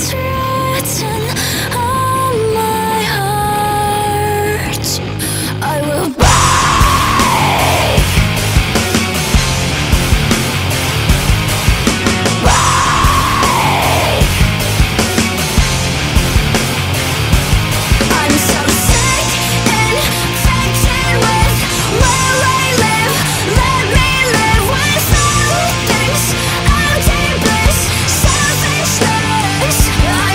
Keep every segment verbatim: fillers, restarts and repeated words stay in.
I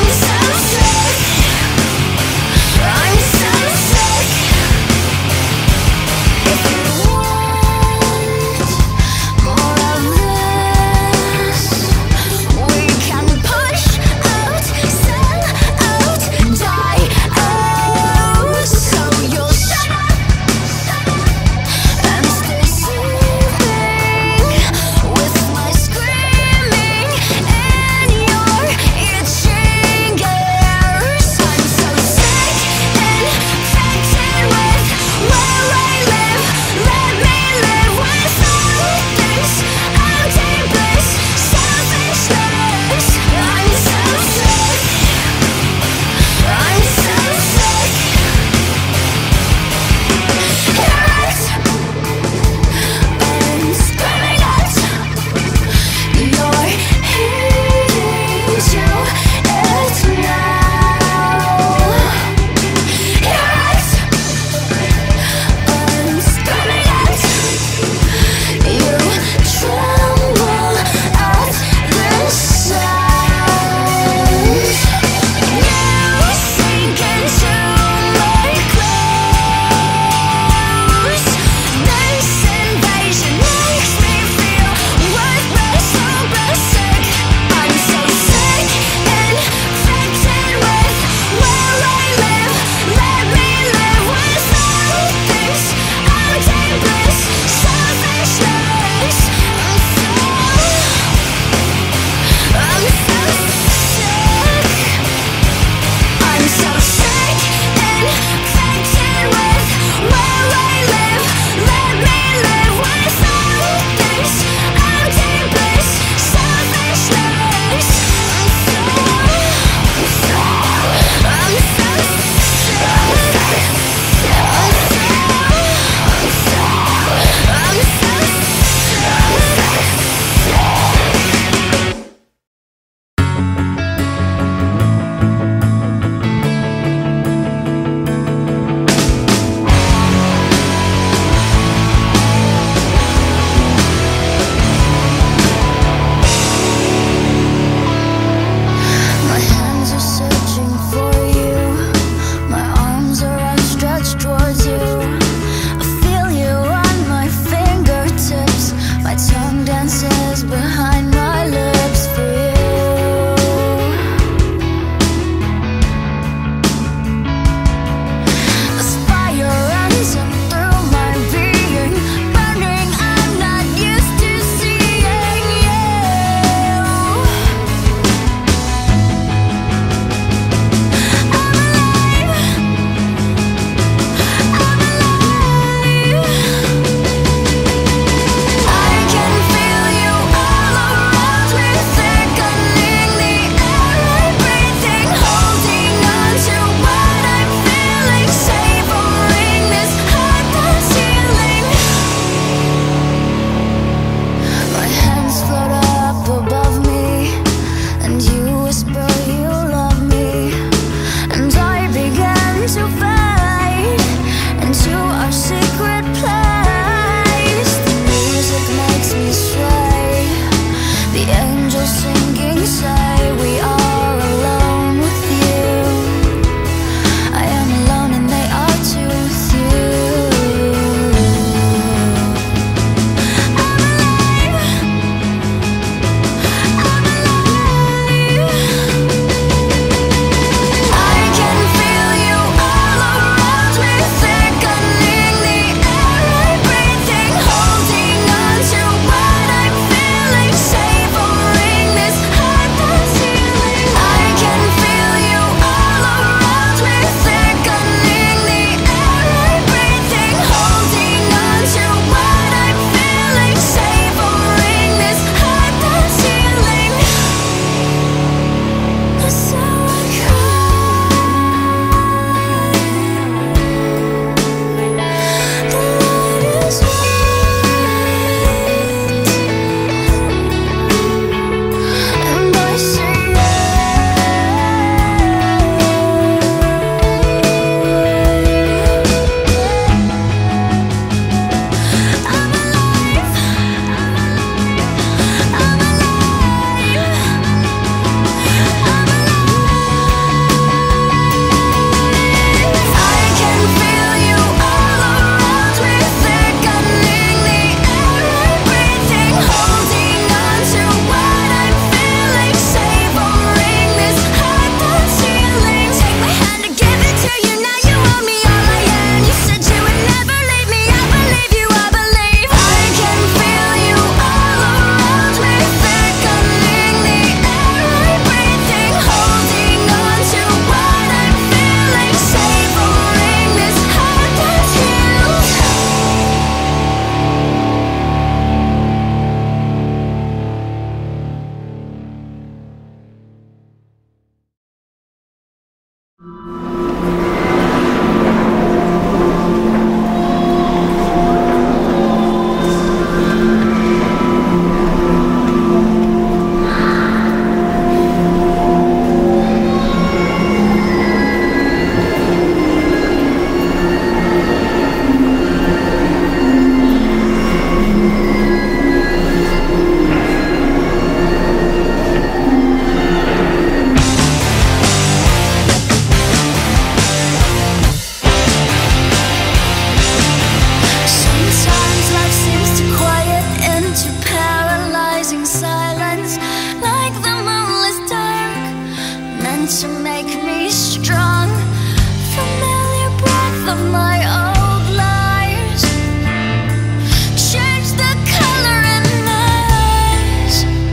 meant to make me strong. Familiar breath of my old lies, change the color in my eyes.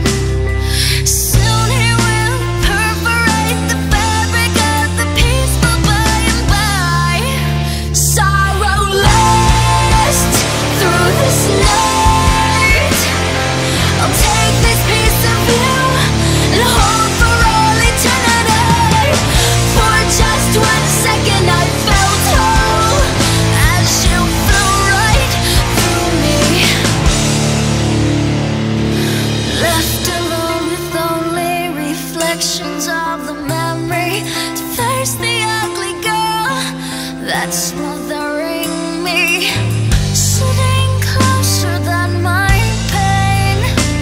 Soon he will perforate the fabric of the peaceful by and by. Sorrow lasts through this night. I'll take this piece of you and hold for all eternity. For just one second I felt whole as you flew right through me. Left alone with only reflections of the memory to face the ugly girl that's smothering me. Sitting closer than my pain,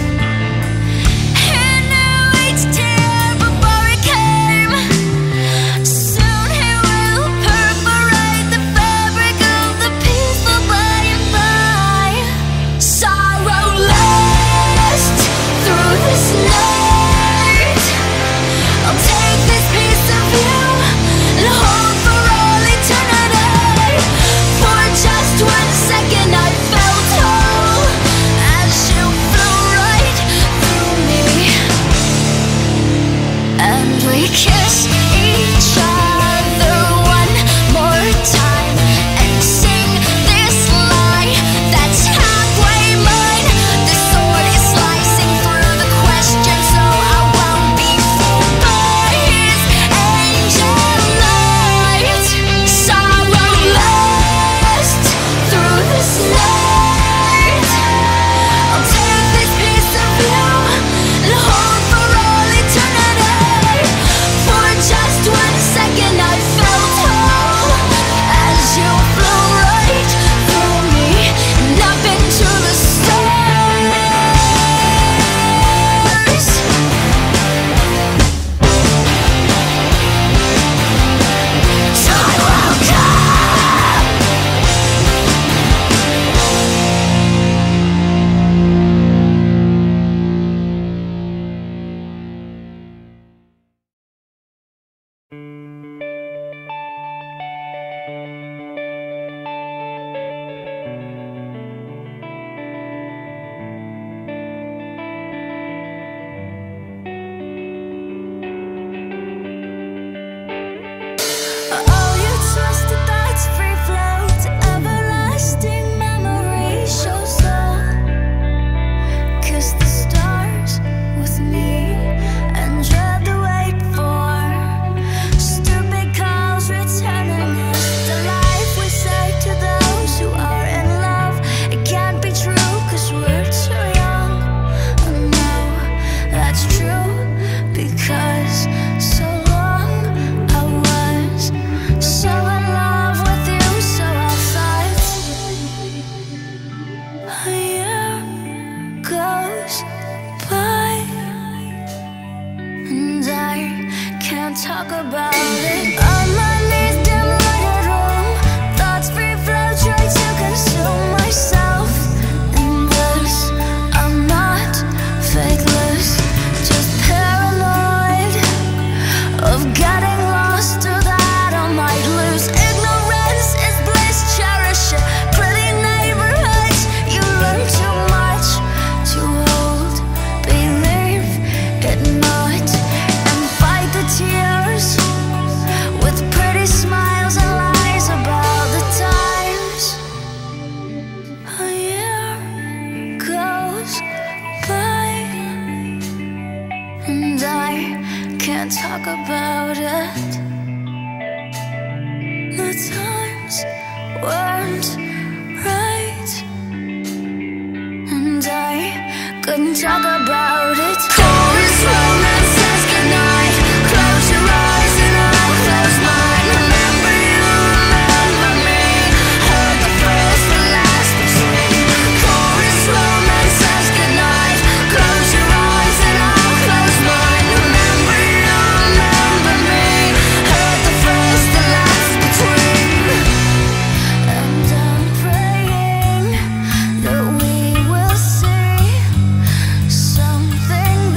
he knew each tear before it came. Soon he will perforate the fabric of the peaceful by and by. Sorrow lasts through this night. I'll take this piece of you and hold for all eternity. For just one second I felt whole as you flew right through me. And we kiss each other one more time and sing this lie that's halfway mine. The sword is slicing through the question, so I won't be fooled by his angel light. Sorrow lasts through this night. I'll take this piece of you and hold for all eternity. For just one second I felt whole as you flew right through me and up into the stars. Time will come. All your twisted thoughts free float to everlasting memories. Show soul, kiss the stars with me and dread the wait for stupid calls returning us. The life we say to those who are in love, it can't be true 'cause we're too young. I know that's true because so long I was so in love with you, so I thought. A year goes by and I can't talk about it. On my knees, dim lighted room, thoughts free flow, try to consume myself in this. I'm not fakeless, just paranoid of getting lost or that I might lose. Ignorance is bliss, cherish it. Pretty neighborhoods, you learn too much to hold. Believe it not and fight the tears with pretty smiles and lies about the times. A year goes by and I can't talk about it. The times weren't right and I couldn't talk about it. Chorus romance says goodnight. Close your eyes and I'll close mine. Remember you, remember me. Heard the first, the last between. Chorus romance says goodnight. Close your eyes and I'll close mine. Remember you, remember me. Heard the first, the last between. And I'm praying that we will see something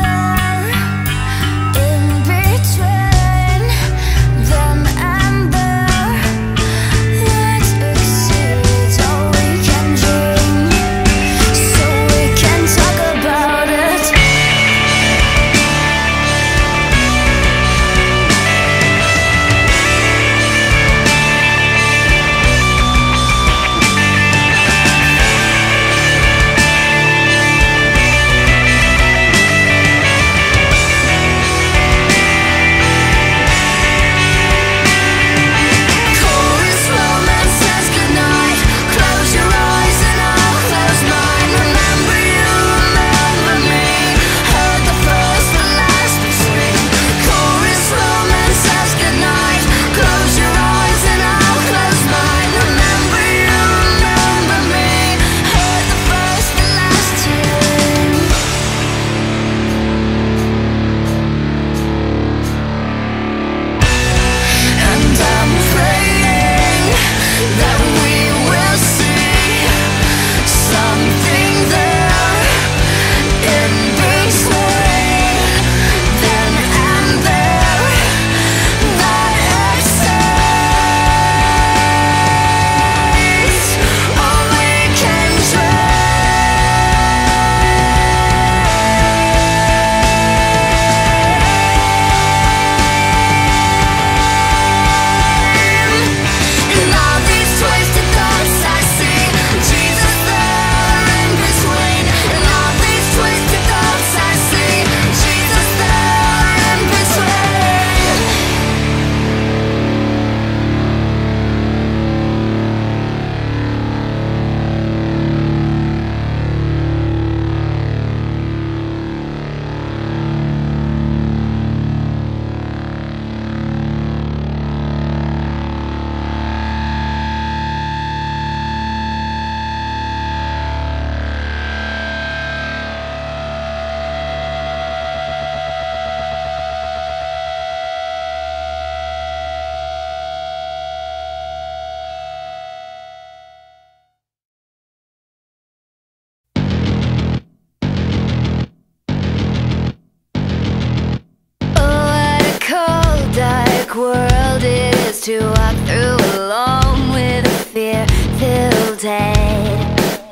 world it is to walk through alone with a fear-filled head.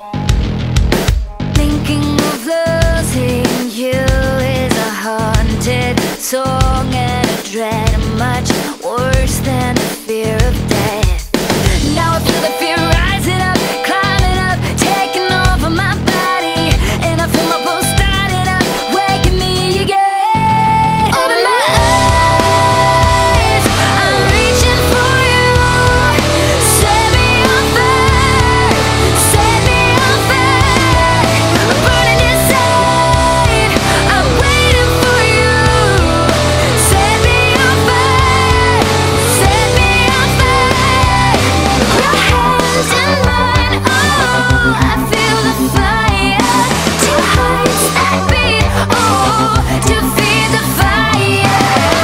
Thinking of losing you is a haunted song and a dread much worse than the fear of death. Now I feel the fear rising up, climbing up, taking over my body, and I feel my pulse starting up, waking me again. Open my eyes, I'm reaching for you. Set me on fire, set me on fire. I'm burning inside, I'm waiting for you. Set me on fire, set me on fire. Your hands in mine, oh, I feel the fire. Two hearts that beat, oh, to feed the fire.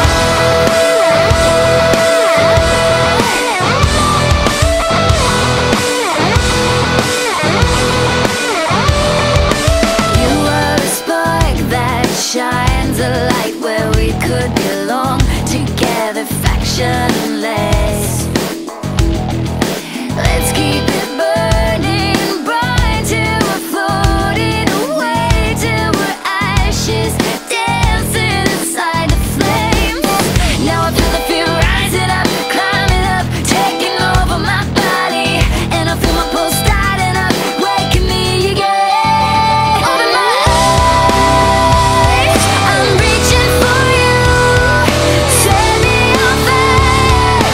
You are a spark that shines a light where we could belong together, factionless. Let's keep it burning bright till we're floating away, till we're ashes dancing inside the flames. Now I feel the fear rising up, climbing up, taking over my body, and I feel my pulse starting up, waking me again. Open my eyes, I'm reaching for you. Set me on fire,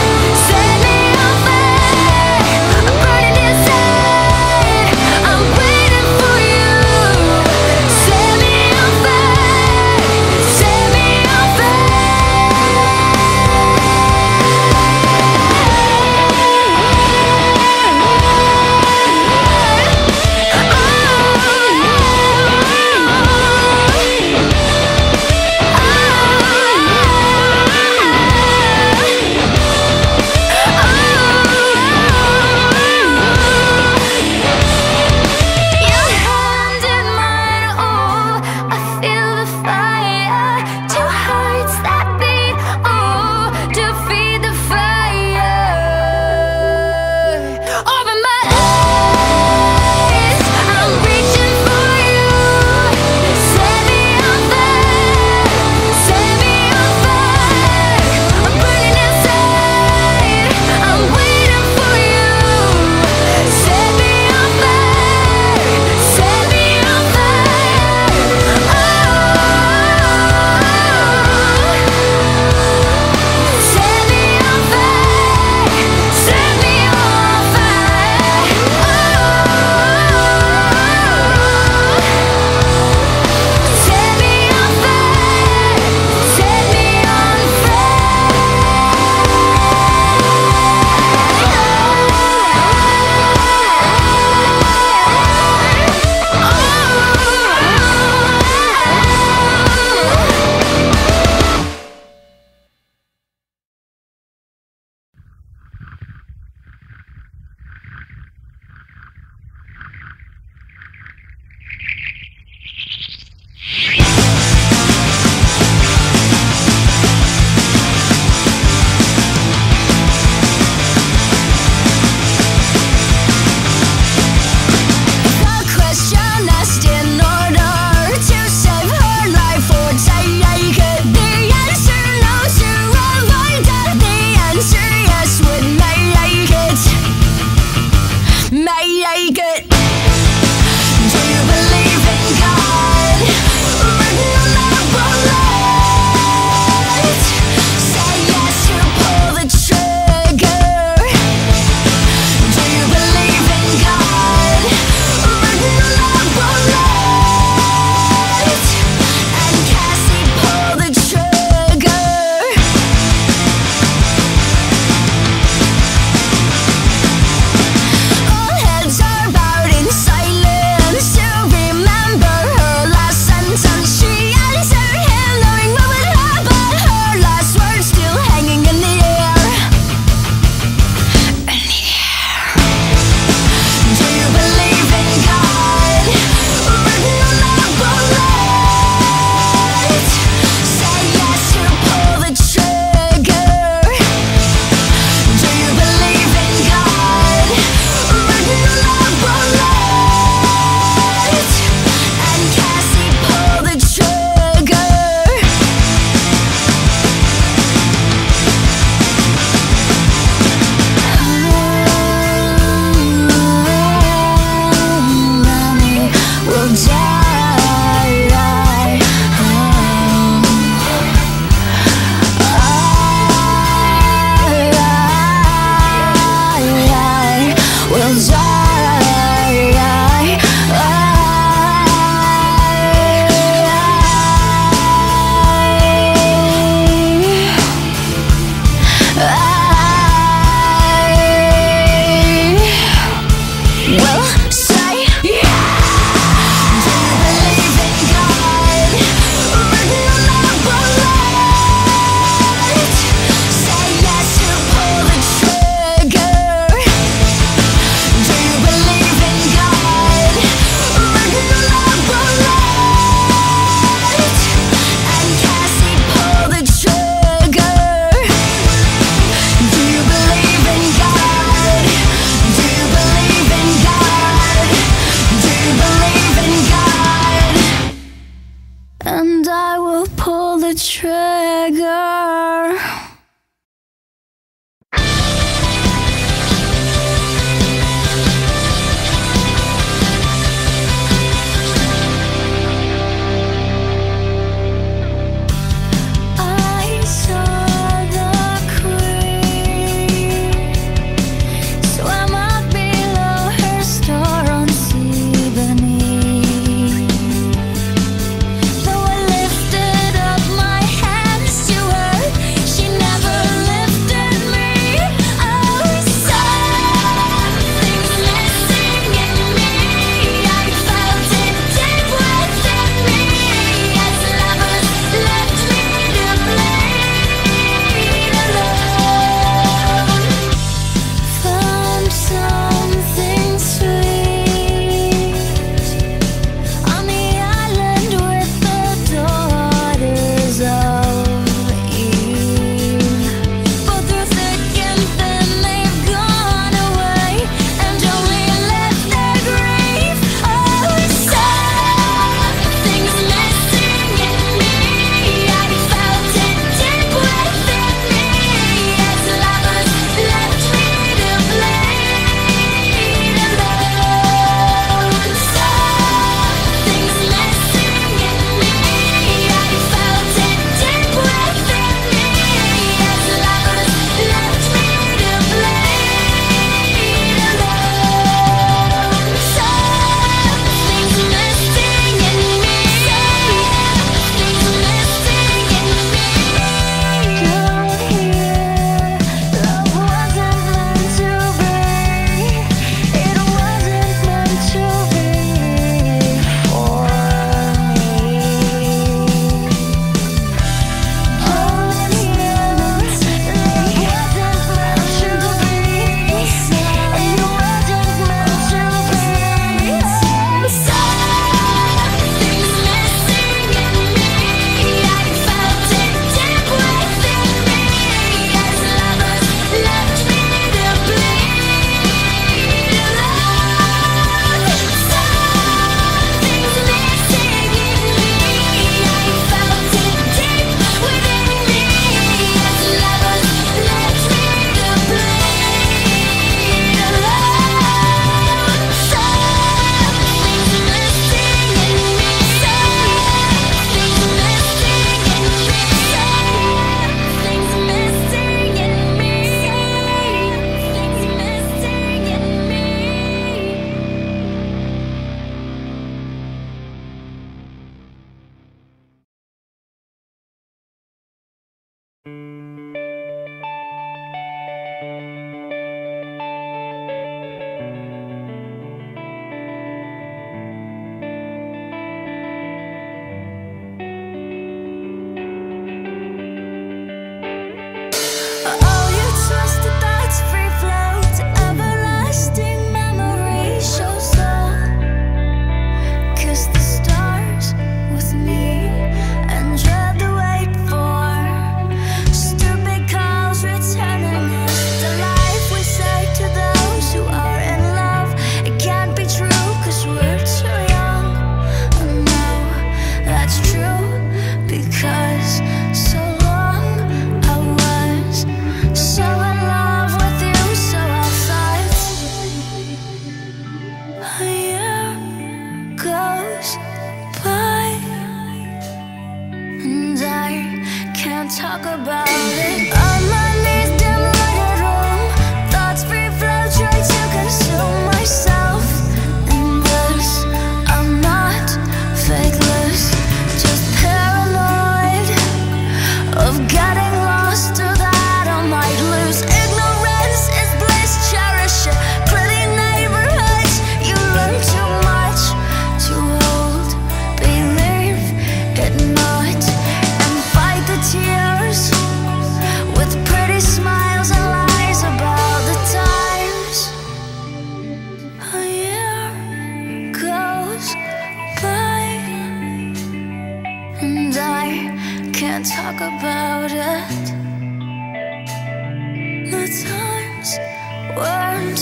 weren't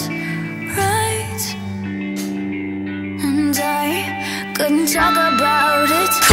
right, and I couldn't talk about it.